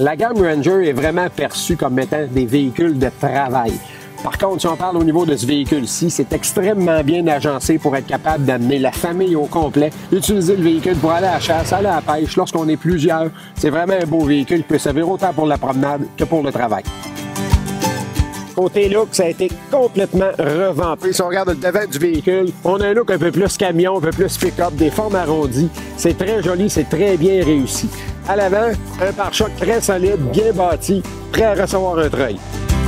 la gamme Ranger est vraiment perçue comme étant des véhicules de travail. Par contre, si on parle au niveau de ce véhicule-ci, c'est extrêmement bien agencé pour être capable d'amener la famille au complet, utiliser le véhicule pour aller à la chasse, aller à la pêche lorsqu'on est plusieurs. C'est vraiment un beau véhicule qui peut servir autant pour la promenade que pour le travail. Côté look, ça a été complètement revampé. Si on regarde le devant du véhicule, on a un look un peu plus camion, un peu plus pick-up, des formes arrondies. C'est très joli, c'est très bien réussi. À l'avant, un pare-choc très solide, bien bâti, prêt à recevoir un treuil.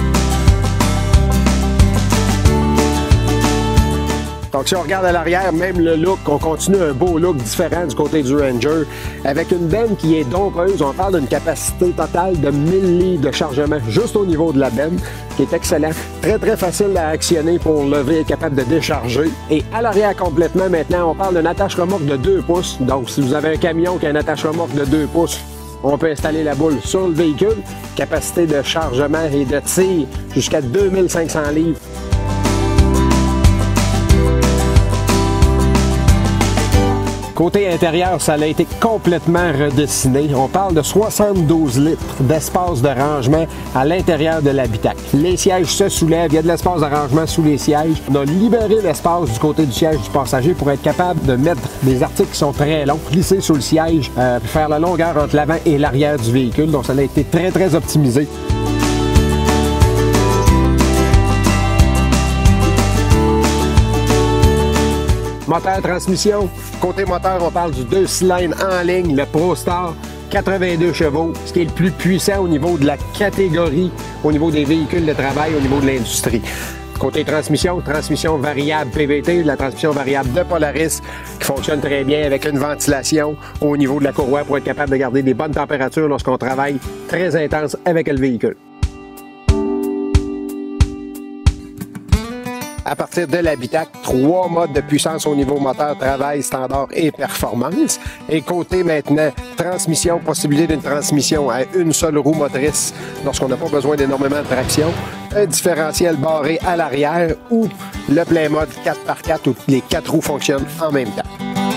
Donc, si on regarde à l'arrière, même le look, on continue un beau look différent du côté du Ranger. Avec une benne qui est dompeuse, on parle d'une capacité totale de 1000 livres de chargement juste au niveau de la benne, qui est excellent. Très, très facile à actionner pour lever, capable de décharger. Et à l'arrière complètement, maintenant, on parle d'une attache-remorque de 2 pouces. Donc, si vous avez un camion qui a une attache-remorque de 2 pouces, on peut installer la boule sur le véhicule. Capacité de chargement et de tir jusqu'à 2500 livres. Côté intérieur, ça a été complètement redessiné. On parle de 72 litres d'espace de rangement à l'intérieur de l'habitacle. Les sièges se soulèvent, il y a de l'espace de rangement sous les sièges. On a libéré l'espace du côté du siège du passager pour être capable de mettre des articles qui sont très longs, glisser sur le siège, puis faire la longueur entre l'avant et l'arrière du véhicule. Donc ça a été très, très optimisé. Moteur, transmission. Côté moteur, on parle du 2 cylindres en ligne, le ProStar, 82 chevaux, ce qui est le plus puissant au niveau de la catégorie, au niveau des véhicules de travail, au niveau de l'industrie. Côté transmission, transmission variable PVT, la transmission variable de Polaris, qui fonctionne très bien avec une ventilation au niveau de la courroie pour être capable de garder des bonnes températures lorsqu'on travaille très intense avec le véhicule. À partir de l'habitacle, 3 modes de puissance au niveau moteur, travail, standard et performance. Et côté maintenant, transmission, possibilité d'une transmission à une seule roue motrice lorsqu'on n'a pas besoin d'énormément de traction. Un différentiel barré à l'arrière ou le plein mode 4x4 où les 4 roues fonctionnent en même temps.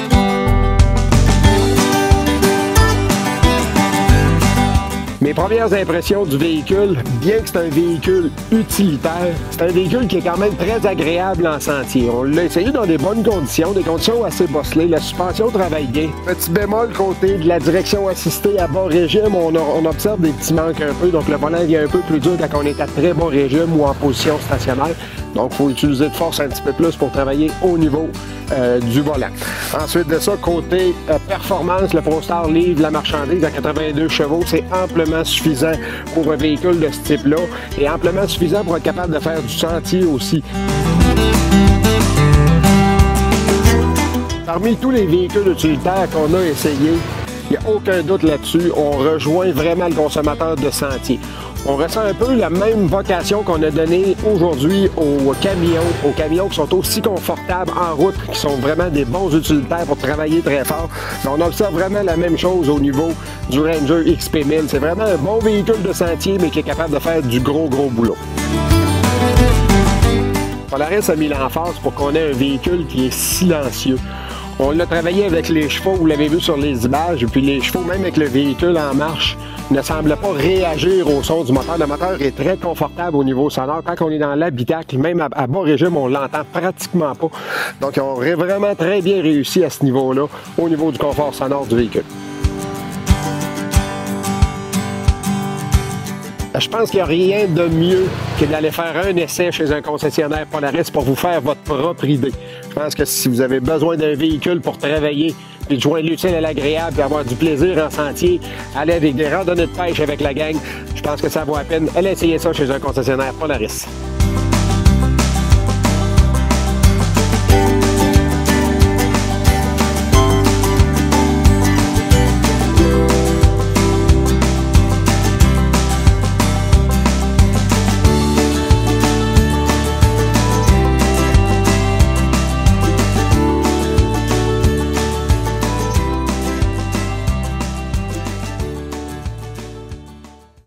Mes premières impressions du véhicule, bien que c'est un véhicule utilitaire, c'est un véhicule qui est quand même très agréable en sentier. On l'a essayé dans des bonnes conditions, des conditions assez bosselées. La suspension travaille bien. Petit bémol côté de la direction assistée à bas régime, on observe des petits manques un peu. Donc le volant vient un peu plus dur quand on est à très bas régime ou en position stationnaire. Donc il faut utiliser de force un petit peu plus pour travailler au niveau du volant. Ensuite de ça, côté performance, le ProStar livre la marchandise à 82 chevaux. C'est amplement suffisant pour un véhicule de ce type-là et amplement suffisant pour être capable de faire du sentier aussi. Parmi tous les véhicules utilitaires qu'on a essayés, il n'y a aucun doute là-dessus, on rejoint vraiment le consommateur de sentier. On ressent un peu la même vocation qu'on a donnée aujourd'hui aux camions qui sont aussi confortables en route, qui sont vraiment des bons utilitaires pour travailler très fort. Mais on observe vraiment la même chose au niveau du Ranger XP1000. C'est vraiment un bon véhicule de sentier, mais qui est capable de faire du gros boulot. Polaris a mis l'emphase pour qu'on ait un véhicule qui est silencieux. On l'a travaillé avec les chevaux, vous l'avez vu sur les images, et puis les chevaux, même avec le véhicule en marche, ne semblent pas réagir au son du moteur. Le moteur est très confortable au niveau sonore. Quand on est dans l'habitacle, même à bas régime, on l'entend pratiquement pas. Donc, on aurait vraiment très bien réussi à ce niveau-là, au niveau du confort sonore du véhicule. Je pense qu'il n'y a rien de mieux que d'aller faire un essai chez un concessionnaire Polaris pour vous faire votre propre idée. Je pense que si vous avez besoin d'un véhicule pour travailler, puis de joindre l'utile à l'agréable et avoir du plaisir en sentier, aller avec des randonnées de pêche avec la gang, je pense que ça vaut la peine. Allez essayer ça chez un concessionnaire Polaris.